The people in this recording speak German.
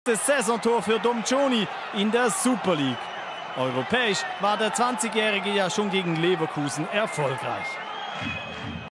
Das Saisontor für Domcioni in der Super League. Europäisch war der 20-Jährige ja schon gegen Leverkusen erfolgreich.